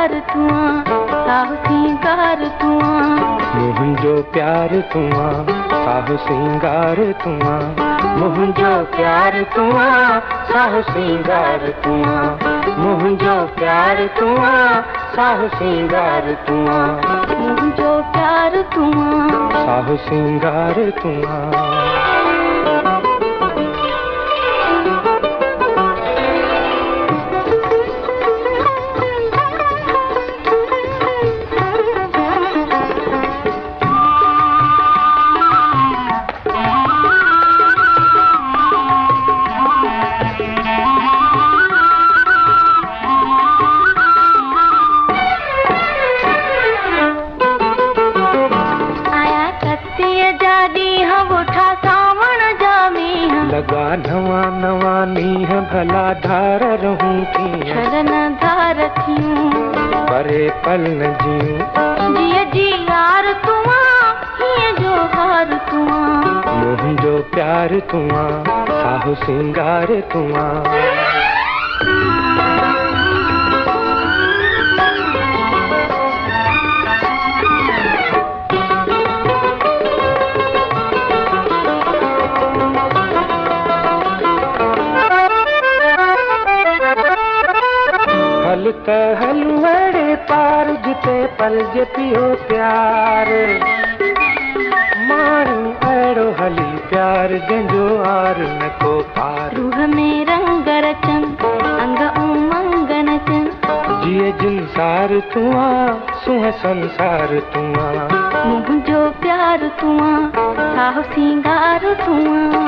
प्यार तुआ साहु सिंगार तुआ मुंहिंजो प्यार तुआ साहु सिंगार तुआ मुंहिंजो प्यार तुआ साहु सिंगार तुआ मुंहिंजो प्यार तुआ साहु सिंगार तुआ मुंहिंजो प्यार तुआ साहु सिंगार तुआ। लगा नवा नवा नीह भला धार रहूं थी शरण धार थियूं परे पल न जियूं जिय जी यार तुआ हिय जो हार तुआ मुंहिंजो प्यार तुआ साहु सिंगार तुआ। हल त हल वड़े पार जिते पल जे पियो प्यार माण्हू अहिड़ो हली प्यार जंहिंजो आर न को पार रूह में रंग रचन अंग उमंग नचन जिए जिनसार तुआ सुह संसार तुआ मुंहिंजो प्यार तुआ साहु सिंगार तुआ।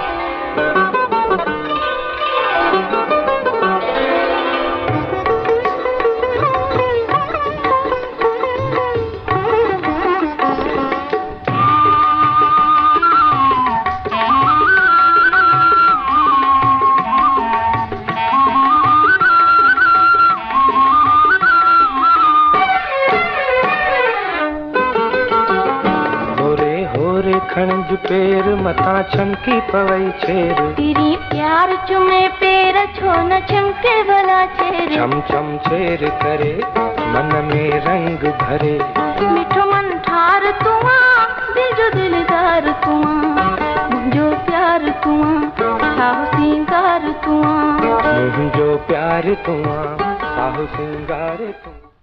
खणज पेर मथा छमकी पवई छेर तेरी प्यार चुमे पेर छो न चमके भला छेर छम छम छेर करे मन में रंग भरे मिठो मन ठार तुआ दिल जो दिलदार तुआ मुंहिंजो प्यार तुआ साहु सिंगार तुआ मुंहिंजो प्यार तुआ साहु सिंगार तुआ।